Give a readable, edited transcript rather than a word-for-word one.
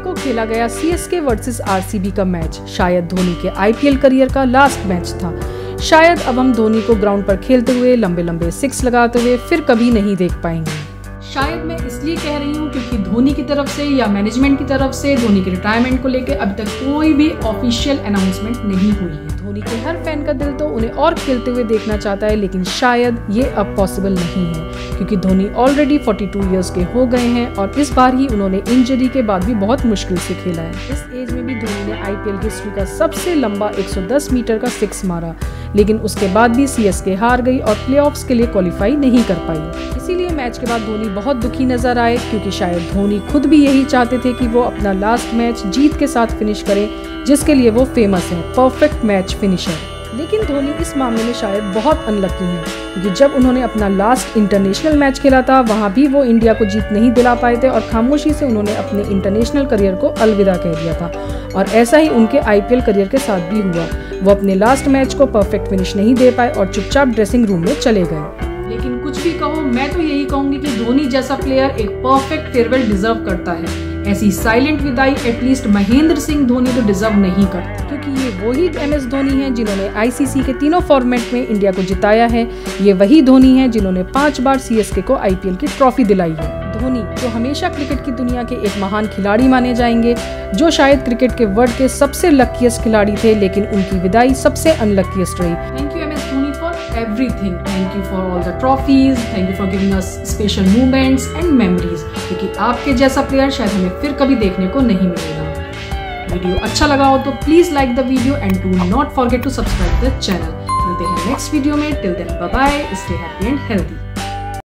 को खेला गया सीएसके वर्सेस आरसीबी का मैच शायद धोनी के आईपीएल करियर का लास्ट मैच था। शायद अब हम धोनी को ग्राउंड पर खेलते हुए लंबे लंबे सिक्स लगाते हुए फिर कभी नहीं देख पाएंगे। शायद मैं इसलिए कह रही हूँ क्योंकि धोनी की तरफ से या मैनेजमेंट की तरफ से धोनी के रिटायरमेंट को लेकर अभी तक कोई भी ऑफिशियल अनाउंसमेंट नहीं हुई है। धोनी के हर फैन का दिल तो उन्हें और खेलते हुए देखना चाहता है, लेकिन शायद ये अब पॉसिबल नहीं है क्योंकि धोनी ऑलरेडी 42 इयर्स के हो गए हैं और इस बार ही उन्होंने इंजरी के बाद भी बहुत मुश्किल से खेला है। इस एज में भी धोनी ने आईपीएल हिस्ट्री का सबसे लंबा 110 मीटर का सिक्स मारा, लेकिन उसके बाद भी सीएसके हार गई और प्लेऑफ्स के लिए क्वालिफाई नहीं कर पाई। इसीलिए मैच के बाद धोनी बहुत दुखी नजर आए क्योंकि शायद धोनी खुद भी यही चाहते थे कि वो अपना लास्ट मैच जीत के साथ फिनिश करें, जिसके लिए वो फेमस हैं, परफेक्ट मैच फिनिशर। लेकिन धोनी इस मामले में शायद बहुत अनलकी हैं क्योंकि जब उन्होंने अपना लास्ट इंटरनेशनल मैच खेला था वहां भी वो इंडिया को जीत नहीं दिला पाए थे और खामोशी से उन्होंने अपने इंटरनेशनल करियर को अलविदा कह दिया था। और ऐसा ही उनके आईपीएल करियर के साथ भी हुआ। वो अपने लास्ट मैच को परफेक्ट फिनिश नहीं दे पाए और चुपचाप ड्रेसिंग रूम में चले गए। लेकिन कुछ भी कहो, मैं तो यही कहूंगी कि धोनी जैसा प्लेयर एक परफेक्ट फेयरवेल डिजर्व करता है। ऐसी साइलेंट विदाई एटलीस्ट महेंद्र सिंह धोनी तो डिजर्व नहीं करते क्योंकि ये वही एमएस धोनी हैं जिन्होंने आईसीसी के तीनों फॉर्मेट में इंडिया को जिताया है। ये वही धोनी हैं जिन्होंने 5 बार सीएसके को आईपीएल की ट्रॉफी दिलाई है। धोनी जो हमेशा क्रिकेट की दुनिया के एक महान खिलाड़ी माने जाएंगे, जो शायद क्रिकेट के वर्ल्ड के सबसे लकीएस्ट खिलाड़ी थे, लेकिन उनकी विदाई सबसे अनलकीएस्ट रही। Thank you MS Dhoni for everything. Thank you for all the trophies, thank you for giving us special moments and memories, क्योंकि आपके जैसा प्लेयर शायद हमें फिर कभी देखने को नहीं मिलेगा। वीडियो अच्छा लगा हो तो please like the video and do not forget to subscribe the channel. मिलते हैं नेक्स्ट वीडियो में। Till then bye bye, stay happy and healthy.